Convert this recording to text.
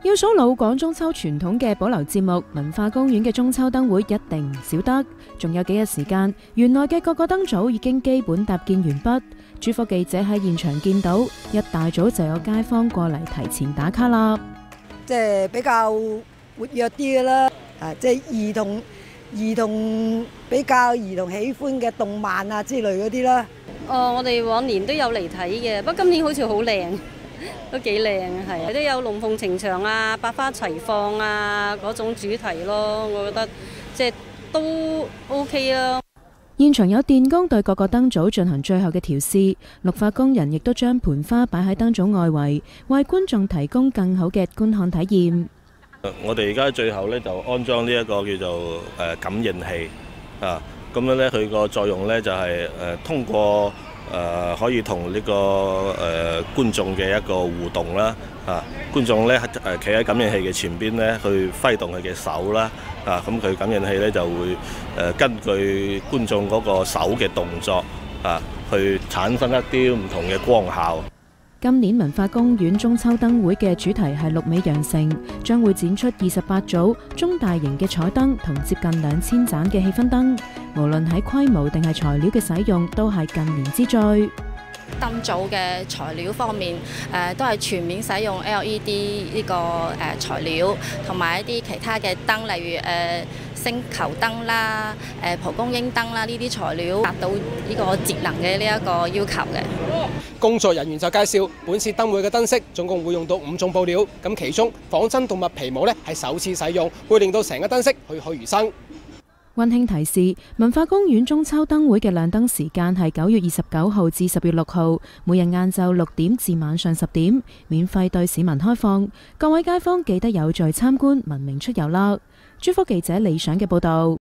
要數老廣中秋傳統嘅保留節目，文化公園嘅中秋燈會一定唔少得。仲有幾日時間，園內嘅各個燈組已經基本搭建完畢。駐科記者喺現場見到，一大早就有街坊過嚟提前打卡啦。 即係比較活躍啲嘅啦，即係兒童比較兒童喜歡嘅動漫啊之類嗰啲啦。 我哋往年都有嚟睇嘅，不過今年好似好靚。都幾靚係，都有龍鳳呈祥啊、百花齊放啊嗰種主題咯，我覺得即係都 OK 啦。 現場有電工對各個燈組進行最後嘅調試，綠化工人亦都將盆花擺喺燈組外圍，為觀眾提供更好嘅觀看體驗。 我哋而家最後呢就安裝呢一個叫做感應器啊，咁樣呢佢個作用呢就係通過可以同呢個觀眾嘅一個互動啦，觀眾咧企喺感應器嘅前邊咧，去揮動佢嘅手啦，咁佢感應器咧就會根據觀眾嗰個手嘅動作去產生一啲唔同嘅光效。 今年文化公園中秋燈會嘅主題係綠美羊城，將會展出28組中大型嘅彩燈同接近2000盞嘅氣氛燈，無論喺規模定係材料嘅使用，都係近年之最。 燈組嘅材料方面，都係全面使用 LED 呢個材料，同埋一啲其他嘅燈，例如星球燈啦、蒲公英燈啦，呢啲材料達到呢個節能嘅呢一個要求嘅。 工作人員就介紹，本次燈會嘅燈飾總共會用到5種布料，咁其中仿真動物皮毛呢係首次使用，會令到成個燈飾栩栩如生。 溫馨提示：文化公園中秋燈會嘅亮燈時間係9月29號至10月6號，每日晏晝6點至晚上10點，免費對市民開放。各位街坊記得有序參觀，文明出遊啦！駐科記者李想嘅報道。